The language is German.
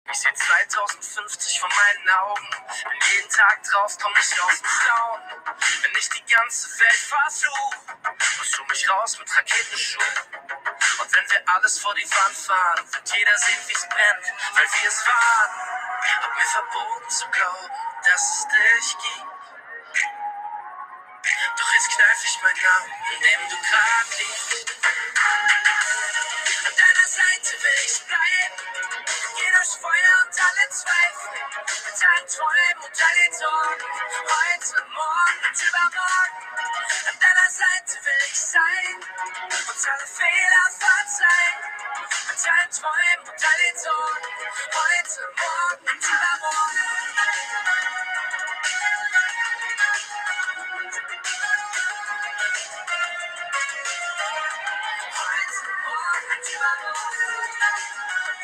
Ich seh 2050 vor meinen Augen, bin jeden Tag drauf, komm nicht aus dem Staunen. Wenn ich die ganze Welt verfluch, holst du mich raus mit Raketenschuh. Und wenn wir alles vor die Wand fahren, wird jeder sehen, wie's brennt, weil wir es waren. Hab mir verboten zu glauben, dass es dich gibt. Doch jetzt kneif ich meinen Namen, in dem du grad liegst. An deiner Seite will ich bleiben. Geh durchs Feuer und alle Zweifel. Mit allen Träumen und all den Sorgen. Heute, morgen und übermorgen. An deiner Seite will ich sein. Und alle Fehler verzeihen. Mit allen Träumen und all den Sorgen. Heute, morgen und übermorgen. Heute, morgen und übermorgen.